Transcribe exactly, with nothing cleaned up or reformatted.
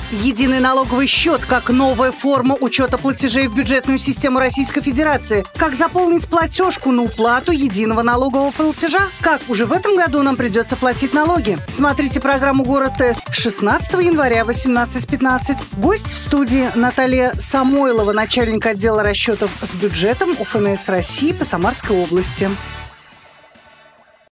Единый налоговый счет как новая форма учета платежей в бюджетную систему Российской Федерации. Как заполнить платежку на уплату единого налогового платежа. Как уже в этом году нам придется платить налоги. Смотрите программу «Город Тест» шестнадцатого января в восемнадцать пятнадцать. Гость в студии Наталья Самойлова, начальник отдела расчетов с бюджетом УФНС России по Самарской области.